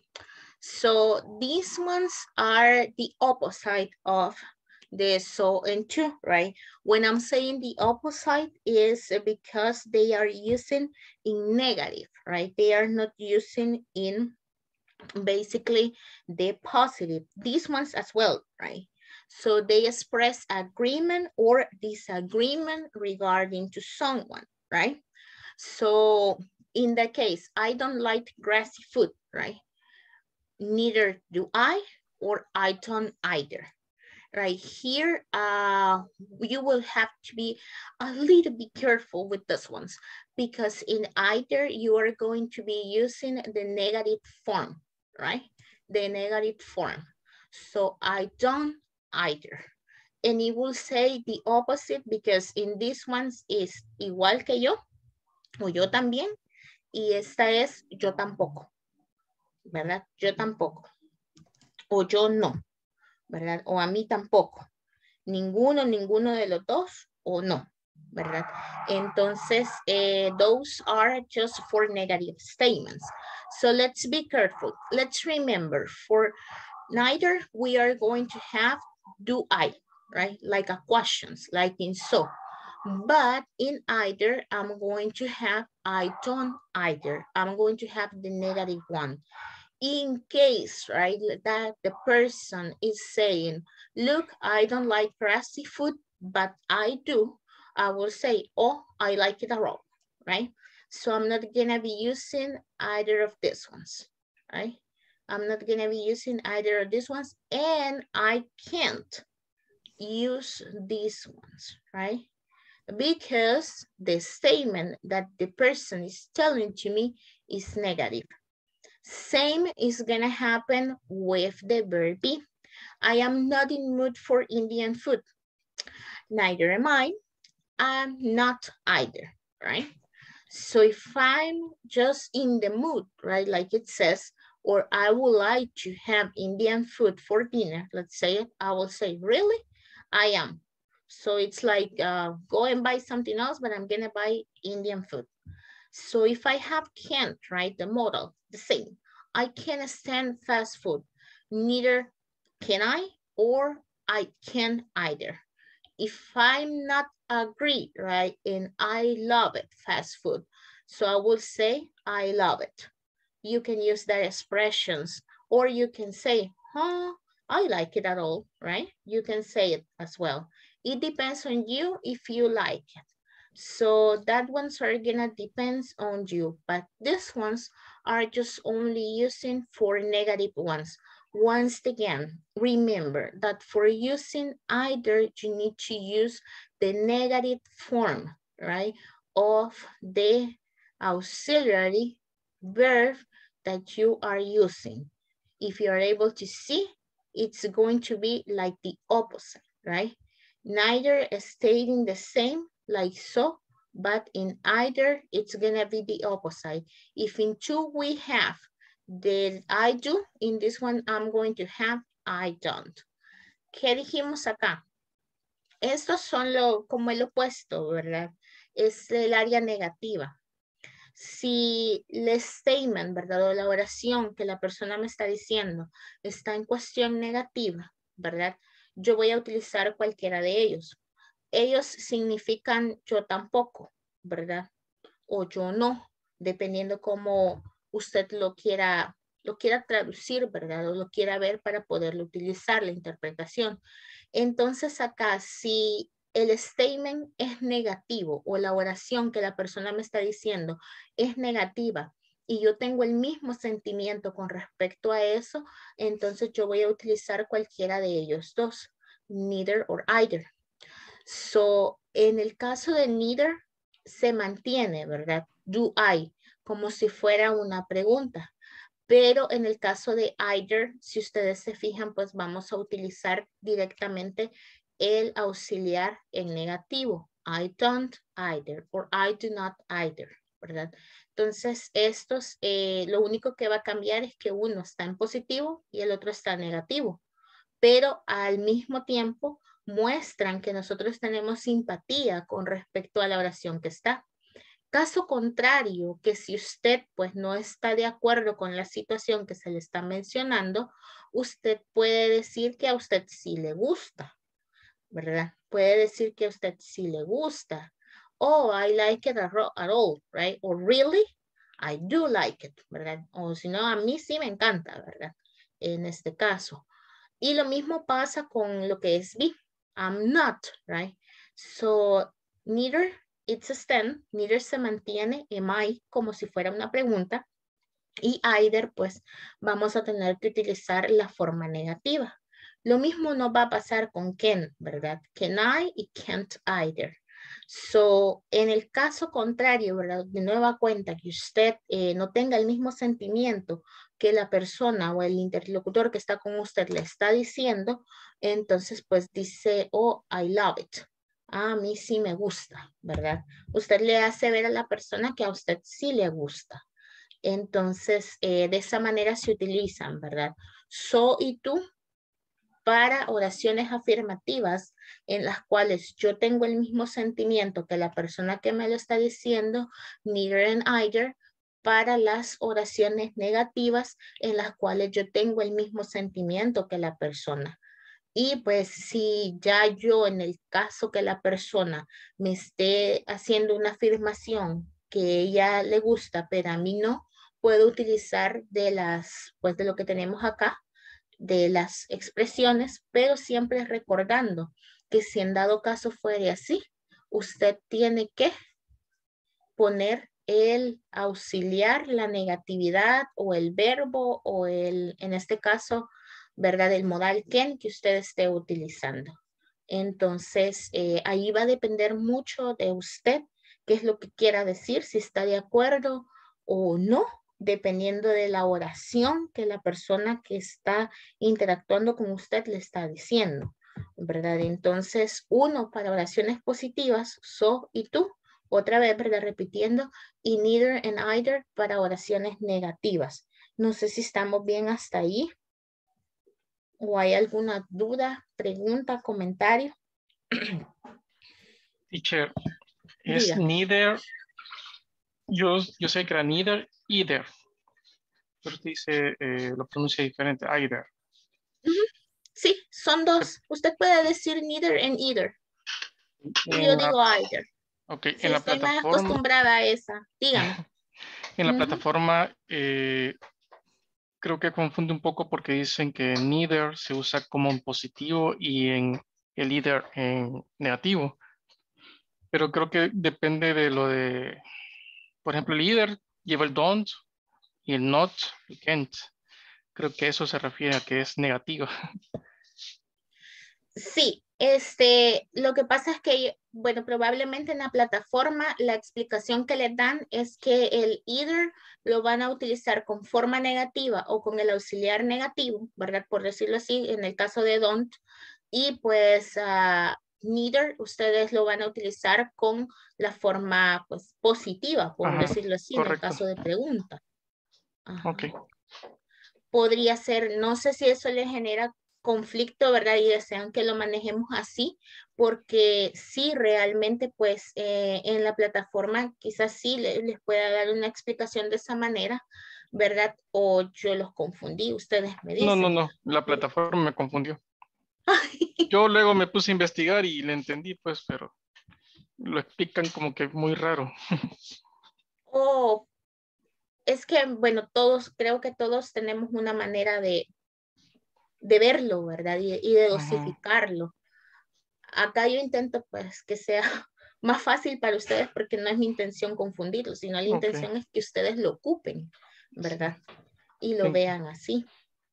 So these ones are the opposite of the so and to, right? When I'm saying the opposite is because they are using in negative, right? They are not using in basically the positive. These ones as well, right? So they express agreement or disagreement regarding to someone, right? So in that case, I don't like grassy food, right? Neither do I, or I don't either. Right here, you will have to be a little bit careful with this ones because in either you are going to be using the negative form, right? The negative form. So I don't either. And it will say the opposite because in this ones is igual que yo o yo también y esta es yo tampoco, ¿verdad? Yo tampoco o yo no. ¿Verdad? O a mí tampoco. Ninguno de los dos o no, ¿verdad? Entonces, those are just for negative statements. So let's be careful. Let's remember for neither we are going to have do I, right? Like a questions, like in so. But in either, I'm going to have I don't either. I'm going to have the negative one. In case, right, that the person is saying, look, I don't like grassy food, but I do, I will say, oh, I like it raw, right? So I'm not gonna be using either of these ones, right? I'm not gonna be using either of these ones, and I can't use these ones, right? Because the statement that the person is telling to me is negative. Same is gonna happen with the verb be. I am not in mood for Indian food. Neither am I. I'm not either, right? So if I'm just in the mood, right, like it says, or I would like to have Indian food for dinner, let's say it, I will say, really? I am. So it's like go and buy something else, but I'm gonna buy Indian food. So if I have can't, right, the modal, the same. I can't stand fast food. Neither can I, or I can either. If I'm not agree, right, and I love it, fast food. So I will say, I love it. You can use that expressions, or you can say, huh, I like it at all, right? You can say it as well. It depends on you if you like it. So that ones are gonna depends on you, but these ones are just only using for negative ones. Once again, remember that for using either, you need to use the negative form, right, of the auxiliary verb that you are using. If you are able to see, it's going to be like the opposite, right? Neither stating the same, like so, but in either, it's gonna be the opposite. If in two we have the I do, in this one I'm going to have I don't. ¿Qué dijimos acá? Estos son como el opuesto, ¿verdad? Es el área negativa. Si el statement, ¿verdad? O la oración que la persona me está diciendo está en cuestión negativa, ¿verdad? Yo voy a utilizar cualquiera de ellos. Ellos significan yo tampoco, ¿verdad? O yo no, dependiendo cómo usted lo quiera traducir, ¿verdad? O lo quiera ver para poderlo utilizar, la interpretación. Entonces acá, si el statement es negativo o la oración que la persona me está diciendo es negativa y yo tengo el mismo sentimiento con respecto a eso, entonces yo voy a utilizar cualquiera de ellos dos, neither or either. So, en el caso de neither, se mantiene, ¿verdad? Do I, como si fuera una pregunta. Pero en el caso de either, si ustedes se fijan, pues vamos a utilizar directamente el auxiliar en negativo. I don't either, or I do not either, ¿verdad? Entonces, estos, lo único que va a cambiar es que uno está en positivo y el otro está en negativo. Pero al mismo tiempo muestran que nosotros tenemos simpatía con respecto a la oración que está. Caso contrario, que si usted pues no está de acuerdo con la situación que se le está mencionando, usted puede decir que a usted sí le gusta, ¿verdad? Puede decir que a usted sí le gusta. Oh, I like it at all, right? Or really, I do like it, ¿verdad? O si no, a mí sí me encanta, ¿verdad? En este caso. Y lo mismo pasa con lo que es be. I'm not, right? So, neither, it's a stand, neither se mantiene, am I, como si fuera una pregunta. Y either, pues, vamos a tener que utilizar la forma negativa. Lo mismo no va a pasar con can, ¿verdad? Can I y can't either. So, en el caso contrario, ¿verdad? De nueva cuenta que usted no tenga el mismo sentimiento que la persona o el interlocutor que está con usted le está diciendo, entonces pues dice, oh, I love it. A mí sí me gusta, ¿verdad? Usted le hace ver a la persona que a usted sí le gusta. Entonces, de esa manera se utilizan, ¿verdad? So y tú para oraciones afirmativas en las cuales yo tengo el mismo sentimiento que la persona que me lo está diciendo, neither and either, para las oraciones negativas en las cuales yo tengo el mismo sentimiento que la persona. Y pues si ya yo en el caso que la persona me esté haciendo una afirmación que ella le gusta, pero a mí no, puedo utilizar de lo que tenemos acá, de las expresiones, pero siempre recordando que si en dado caso fuere así, usted tiene que poner el auxiliar, la negatividad o el verbo o en este caso, ¿verdad? El modal can que usted esté utilizando. Entonces, ahí va a depender mucho de usted qué es lo que quiera decir, si está de acuerdo o no, dependiendo de la oración que la persona que está interactuando con usted le está diciendo, ¿verdad? Entonces, uno para oraciones positivas, so y tú. Otra vez, ¿verdad? Repitiendo, y neither and either para oraciones negativas. No sé si estamos bien hasta ahí. ¿O hay alguna duda, pregunta, comentario? Teacher, es Diga. neither, yo sé que era neither, either, pero usted dice, lo pronuncia diferente, either. Sí, son dos. Usted puede decir neither and either. Y yo digo either. Ok, Sí, en la estoy más plataforma. acostumbrada a esa. Dígame. En la plataforma creo que confunde un poco porque dicen que neither se usa como en positivo y en el either en negativo. Pero creo que depende de lo de, por ejemplo, el either lleva el don't y el not, el can't. Creo que eso se refiere a que es negativo. Sí, lo que pasa es que, bueno, probablemente en la plataforma la explicación que les dan es que el either lo van a utilizar con forma negativa o con el auxiliar negativo, ¿verdad? Por decirlo así, en el caso de don't. Y pues neither ustedes lo van a utilizar con la forma pues positiva, por decirlo así, en el caso de pregunta. Ok. Podría ser, no sé si eso les genera conflicto, ¿verdad? Y desean que lo manejemos así, porque sí, realmente, pues, en la plataforma quizás sí les pueda dar una explicación de esa manera, ¿verdad? O yo los confundí, ustedes me dicen. No, la plataforma me confundió. Yo luego me puse a investigar y le entendí, pues, pero lo explican como que muy raro. Oh, es que, bueno, creo que todos tenemos una manera de verlo, ¿verdad? Y de dosificarlo. Acá yo intento, pues, que sea más fácil para ustedes porque no es mi intención confundirlo, sino la intención es que ustedes lo ocupen, ¿verdad? Y lo vean así.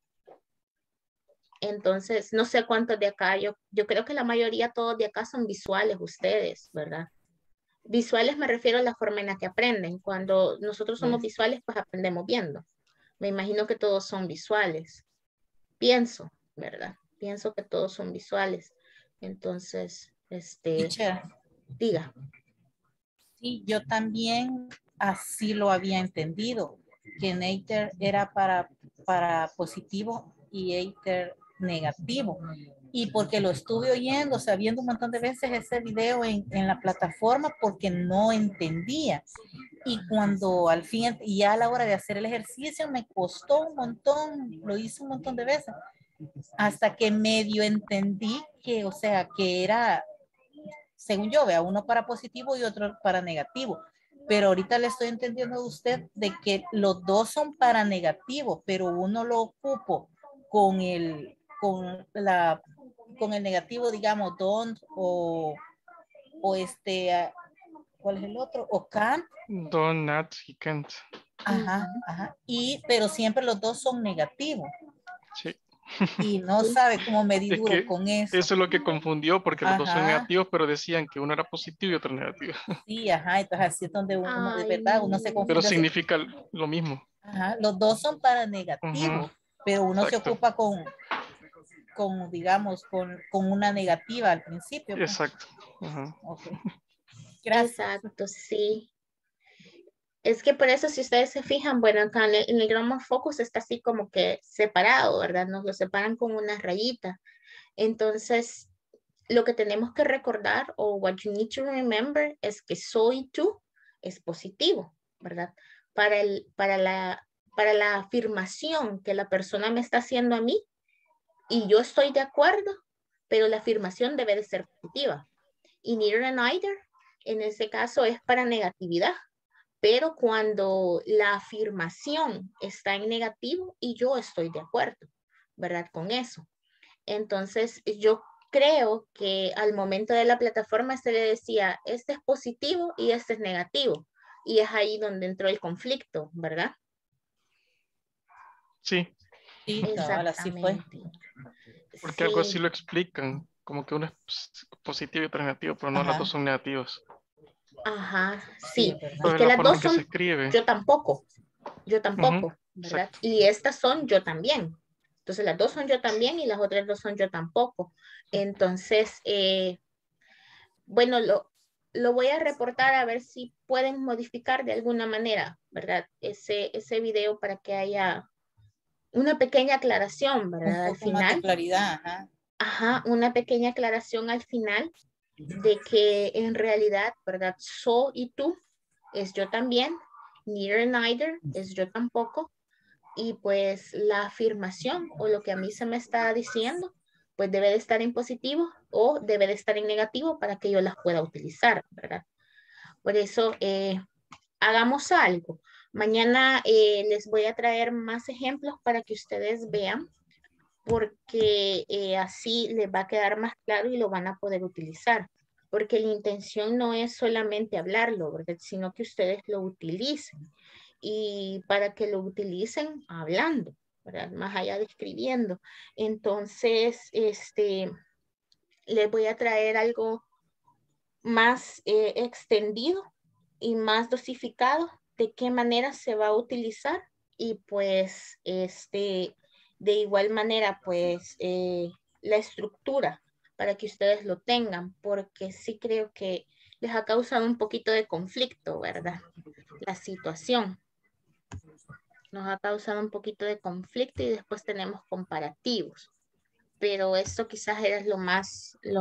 Entonces, no sé cuántos de acá, yo creo que la mayoría, todos de acá son visuales ustedes, ¿verdad? Visuales me refiero a la forma en la que aprenden. Cuando nosotros somos visuales, pues aprendemos viendo. Me imagino que todos son visuales. Pienso, ¿verdad? Pienso que todos son visuales. Entonces, Teacher. diga. Sí, yo también así lo había entendido, que neither era para positivo y either negativo. Y porque lo estuve oyendo, o sea, viendo un montón de veces ese video en la plataforma porque no entendía. Y cuando al fin, y ya a la hora de hacer el ejercicio, me costó un montón, lo hice un montón de veces, hasta que medio entendí que, o sea, que era, según yo, vea, uno para positivo y otro para negativo. Pero ahorita le estoy entendiendo a usted de que los dos son para negativo, pero uno lo ocupo con el negativo, digamos, don't o ¿cuál es el otro? O can't. Don't, not, y can't. Ajá. Pero siempre los dos son negativos. Sí. Y no sabe cómo medir duro con eso. Eso es lo que confundió, porque los dos son negativos, pero decían que uno era positivo y otro negativo. Sí, entonces así es donde uno de verdad, uno se confunde. Pero significa lo mismo. Los dos son para negativo, pero uno se ocupa con digamos, con una negativa al principio. Pues. Exacto. Okay. Gracias. Exacto, sí. Es que por eso, si ustedes se fijan, bueno, acá en el Grammar Focus está así como que separado, ¿verdad? Nos lo separan con una rayita. Entonces, lo que tenemos que recordar, o what you need to remember, es que soy tú es positivo, ¿verdad? Para la afirmación que la persona me está haciendo a mí, y yo estoy de acuerdo, pero la afirmación debe de ser positiva. Y neither and either, en ese caso, es para negatividad. Pero cuando la afirmación está en negativo y yo estoy de acuerdo, ¿verdad? Con eso. Entonces, yo creo que al momento de la plataforma se le decía, este es positivo y este es negativo. Y es ahí donde entró el conflicto, ¿verdad? Sí. Sí, ahora sí fue. Porque algo así lo explican, como que uno es positivo y otro es negativo, pero no, las dos son negativos. Ajá, sí. Pero es que la las forma dos en que son, se escribe. yo tampoco. yo tampoco, ¿verdad? Y estas son yo también. Entonces las dos son yo también y las otras dos son yo tampoco. Entonces, bueno, lo voy a reportar a ver si pueden modificar de alguna manera, ¿verdad? Ese video para que haya una pequeña aclaración, ¿verdad? Al final. Más de claridad, ajá. Ajá, una pequeña aclaración al final de que en realidad, ¿verdad? So y tú es yo también, neither, neither es yo tampoco, y pues la afirmación o lo que a mí se me está diciendo, pues debe de estar en positivo o debe de estar en negativo para que yo las pueda utilizar, ¿verdad? Por eso, hagamos algo. Mañana les voy a traer más ejemplos para que ustedes vean, porque así les va a quedar más claro y lo van a poder utilizar. Porque la intención no es solamente hablarlo, ¿verdad? Sino que ustedes lo utilicen. Y para que lo utilicen hablando, ¿verdad? Más allá de escribiendo. Entonces, les voy a traer algo más extendido y más dosificado de qué manera se va a utilizar y pues de igual manera pues la estructura para que ustedes lo tengan, porque sí creo que les ha causado un poquito de conflicto, ¿verdad? La situación nos ha causado un poquito de conflicto y después tenemos comparativos, pero esto quizás era lo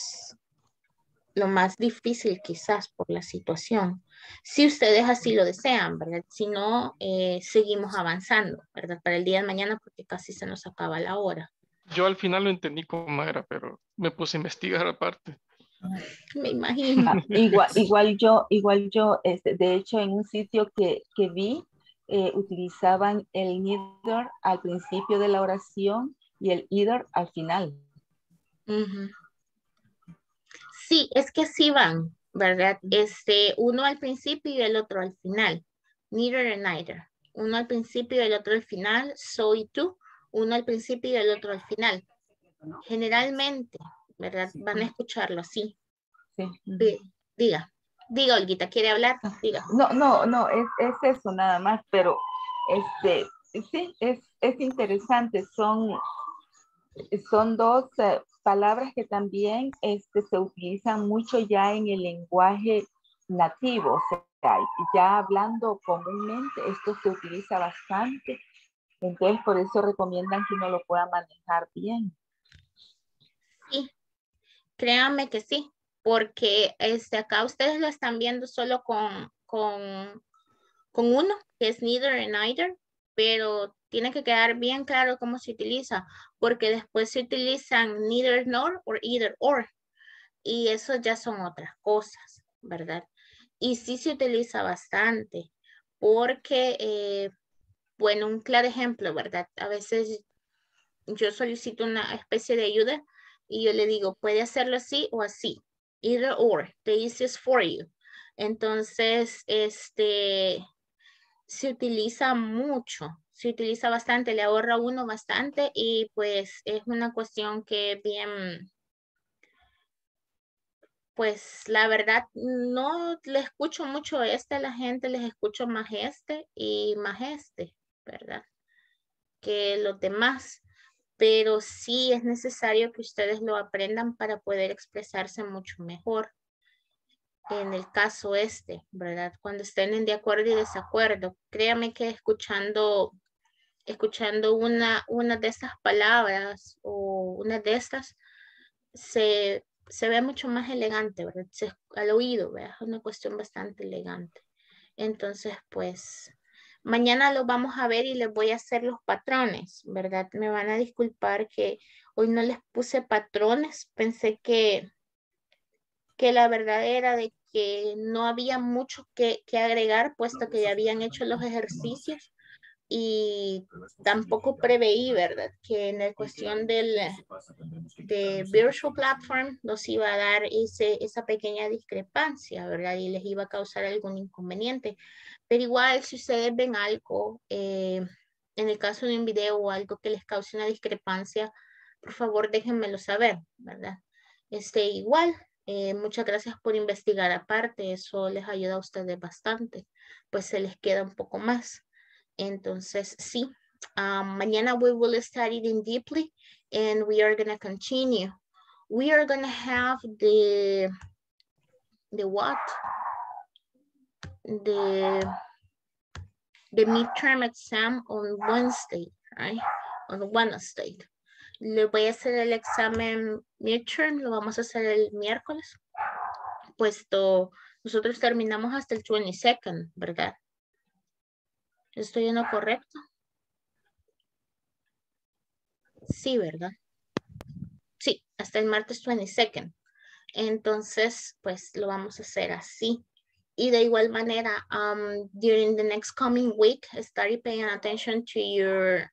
más difícil quizás por la situación. Si ustedes así lo desean, ¿verdad? Si no, seguimos avanzando, ¿verdad? Para el día de mañana porque casi se nos acaba la hora. Yo al final lo entendí cómo era, pero me puse a investigar aparte. Me imagino. Igual yo, de hecho, en un sitio que vi, utilizaban el neither al principio de la oración y el either al final. Uh-huh. Sí, es que sí van, ¿verdad? Uno al principio y el otro al final. Neither and neither. Uno al principio y el otro al final. So y tú. Uno al principio y el otro al final. Generalmente, ¿verdad? Van a escucharlo así. Sí. Diga, Olguita, ¿quiere hablar? Diga. No, es eso nada más, pero sí, es interesante. Son dos palabras que también se utilizan mucho ya en el lenguaje nativo, o sea, ya hablando comúnmente, esto se utiliza bastante, entonces por eso recomiendan que uno lo pueda manejar bien. Sí, créanme que sí, porque acá ustedes lo están viendo solo con uno, que es neither and neither, pero tiene que quedar bien claro cómo se utiliza, porque después se utilizan neither nor o either or, y eso ya son otras cosas, ¿verdad? Y sí se utiliza bastante, porque, bueno, un claro ejemplo, ¿verdad? A veces yo solicito una especie de ayuda y yo le digo, puede hacerlo así o así, either or, the easiest for you. Entonces, se utiliza mucho, se utiliza bastante, le ahorra uno bastante y pues es una cuestión que bien, pues la verdad no le escucho mucho a la gente, les escucho más y más ¿verdad? Que los demás, pero sí es necesario que ustedes lo aprendan para poder expresarse mucho mejor. En el caso ¿verdad? Cuando estén en de acuerdo y desacuerdo, créame que escuchando una de estas palabras o una de estas, se ve mucho más elegante, ¿verdad? Al oído, ¿verdad? Es una cuestión bastante elegante. Entonces, pues, mañana lo vamos a ver y les voy a hacer los patrones, ¿verdad? Me van a disculpar que hoy no les puse patrones. Pensé que la verdad era de que no había mucho que agregar, puesto que ya habían hecho los ejercicios y tampoco preveí, ¿verdad? Que en la cuestión de Virtual Platform nos iba a dar esa pequeña discrepancia, ¿verdad? Y les iba a causar algún inconveniente. Pero igual, si ustedes ven algo, en el caso de un video o algo que les cause una discrepancia, por favor déjenmelo saber, ¿verdad? Igual, muchas gracias por investigar aparte, eso les ayuda a ustedes bastante, pues se les queda un poco más. Entonces, sí. Mañana we will study it deeply and we are going to continue. We are going to have the what? The midterm exam on Wednesday, right? On Wednesday. Le voy a hacer el examen midterm, lo vamos a hacer el miércoles, puesto nosotros terminamos hasta el 22nd, ¿verdad? ¿Estoy en lo correcto? Sí, ¿verdad? Sí, hasta el martes 22nd. Entonces, pues lo vamos a hacer así. Y de igual manera, during the next coming week, start paying attention to your,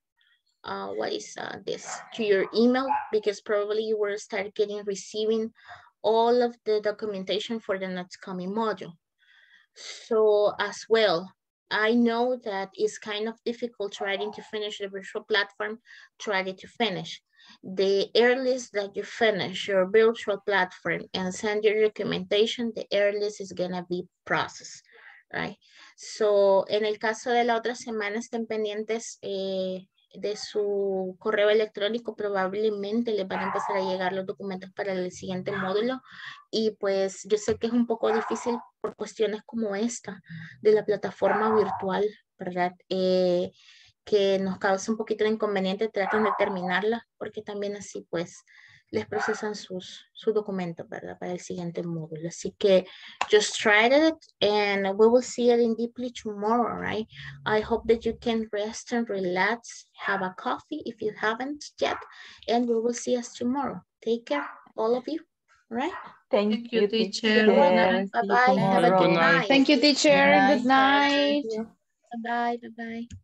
to your email, because probably you will start receiving all of the documentation for the next coming module. So as well, I know that it's kind of difficult trying to finish the virtual platform, try to finish. The earliest that you finish your virtual platform and send your documentation, the earliest is gonna be processed, right? So, en el caso de la otra semana, estén pendientes de su correo electrónico, probablemente les van a empezar a llegar los documentos para el siguiente módulo. Y pues yo sé que es un poco difícil por cuestiones como esta de la plataforma virtual, ¿verdad? Que nos causa un poquito de inconveniente, traten de terminarla, porque también así pues les procesan su documento, ¿verdad? Para el siguiente módulo. Así que just try it and we will see it in deeply tomorrow, right? I hope that you can rest and relax, have a coffee if you haven't yet, and we will see us tomorrow. Take care, all of you, right? Thank you, teacher. Bye-bye. Have a good night. Thank you, teacher. Good night. Bye-bye. Bye-bye.